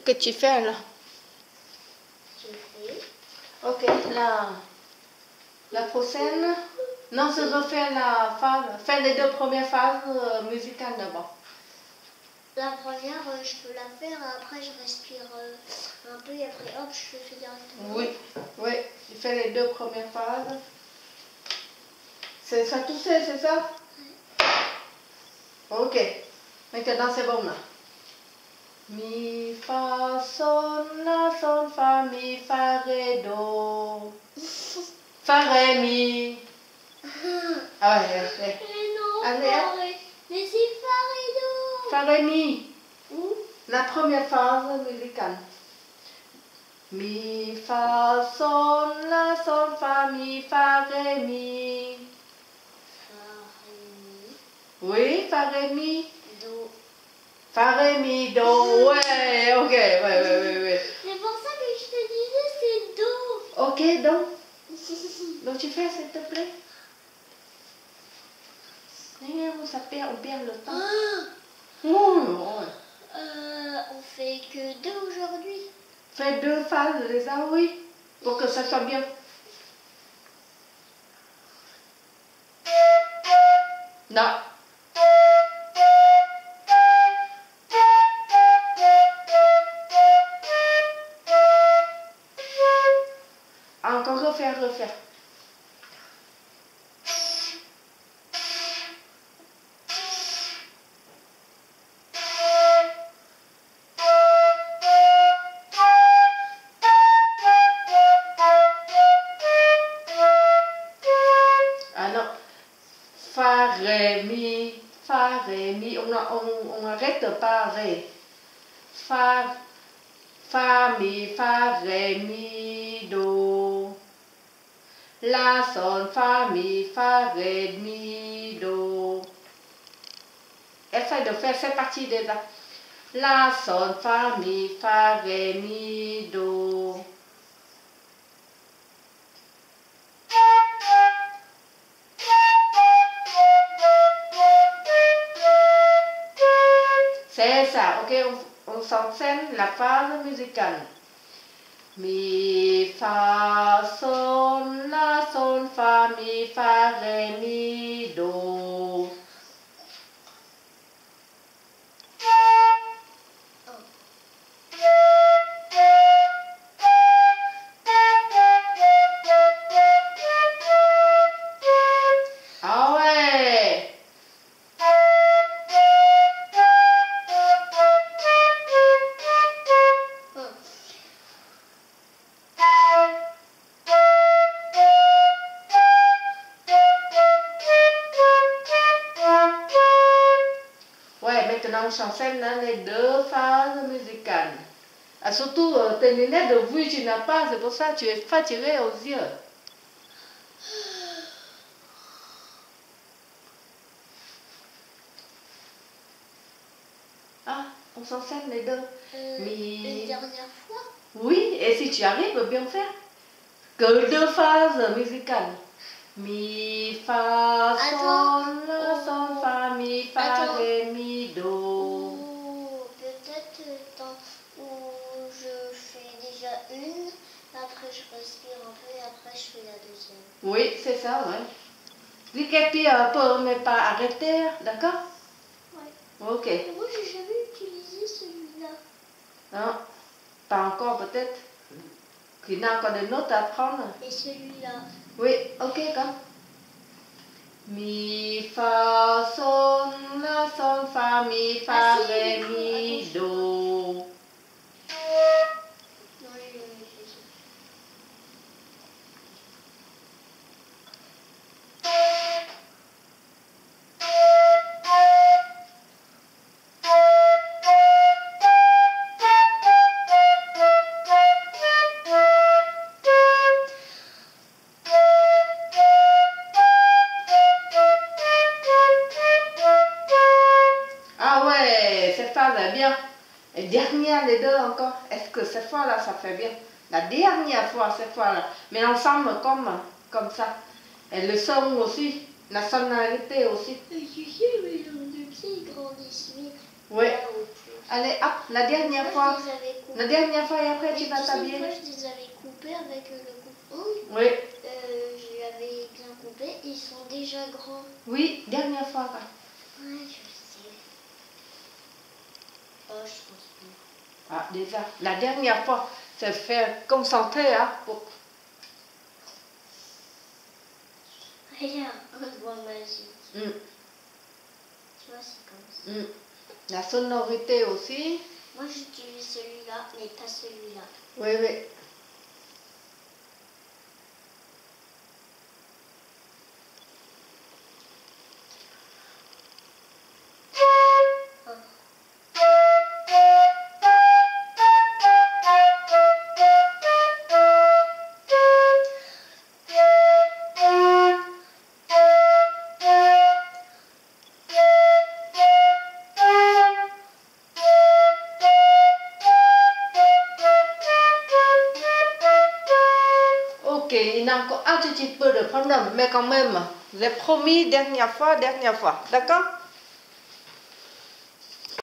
que tu fais là? Je fais. Ok, la prochaine. Non, je veux faire la phase. Faire les deux premières phases musicales d'abord. La première, je peux la faire, après je respire un peu et après hop, je le fais directement. Oui, oui, tu fais les deux premières phases. C'est ça tout seul, c'est ça? Oui. Ok, maintenant c'est bon là. Mi, fa, sol, la, sol, fa, mi, fa, ré, do. Fa, ré, mi. Ah ouais, ouais. Mais non, Allez, mais c'est fa, ré, do. Fa, ré, mi. Où? La première phase musicale. Mi, fa, sol, la, sol, fa, mi, fa, ré, mi. Fa, ré, mi. Oui, fa, ré, mi. Do. Fa, ré, mi, do. Ouais, ok, ouais. C'est pour ça que je te disais c'est do. Ok, donc tu fais s'il te plaît. Ça perd, on perd le temps. On fait que deux aujourd'hui. Fais deux phases déjà, oui, pour que ça soit bien. Non. Encore refaire. Ah non. Fa, ré, mi. On arrête pas ré. Fa, mi, fa, ré, mi, do. La, sol, fa, mi, fa, ré, mi, do. Essaye de faire cette partie déjà. La, sol, fa, mi, fa, ré, mi, do. C'est ça, ok, on s'enchaîne la phase musicale. Mi, fa, sol, la, sol, fa, mi, fa, ré, mi, do. Ah ouais. Ouais, maintenant on s'enchaîne dans les deux phases musicales. Ah, surtout tes lunettes de vue, tu n'as pas, c'est pour ça que tu es fatigué aux yeux. Ah, on s'enchaîne les deux. Une dernière fois? Oui, et si tu arrives, bien faire. Que deux phases musicales. Mi, fa, sol, la, sol, fa, mi, fa, ré, mi, do. Ou peut-être où je fais déjà une, après je respire un peu et après je fais la deuxième. Oui, c'est ça, ouais. Dis que puis peu, mais pas arrêter, d'accord? Ouais. Ok. Moi, j'ai jamais utilisé celui-là. Non, pas encore peut-être. Il y a encore des notes à prendre. Et celui-là. Oui, ok, comme. Mi, fa, sol, la, sol, fa, mi, fa, ré, mi, do. Non, j'ai jamais fait ça. Ah ouais, cette phase est bien. Et dernière, les deux encore. Est-ce que cette fois-là, ça fait bien? La dernière fois, cette fois-là. Mais ensemble, comme ça. Et le son aussi. La sonorité aussi. Tu sais, mes jambes de pied grandissent vite. Oui. Là, autour. Allez, hop, la dernière Moi, fois. je les avais coupés. La dernière fois et après tu vas Une t'habiller. fois, je les avais coupés avec le coupe-ongles. Oui. Je l'avais bien coupé. Ils sont déjà grands. Oui, dernière fois. Ouais, je sais. Oh, je pense pas. Ah, déjà, la dernière fois, c'est faire concentrer, hein. Pour... Regarde, un doigt magique. Mm. Tu vois, c'est comme ça. Mm. La sonorité aussi. Moi, j'utilise celui-là, mais pas celui-là. Oui, oui. Ok, il y a encore un petit peu de problème, mais quand même, j'ai promis dernière fois, d'accord?